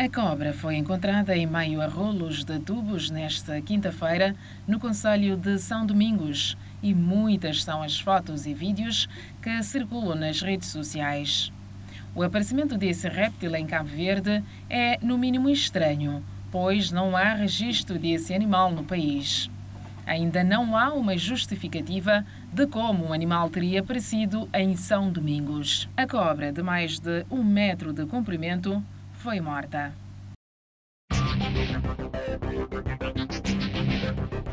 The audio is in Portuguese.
A cobra foi encontrada em meio a rolos de tubos nesta quinta-feira no concelho de São Domingos e muitas são as fotos e vídeos que circulam nas redes sociais. O aparecimento desse réptil em Cabo Verde é, no mínimo, estranho, pois não há registro desse animal no país. Ainda não há uma justificativa de como o animal teria aparecido em São Domingos. A cobra, de mais de 1 metro de comprimento, foi morta.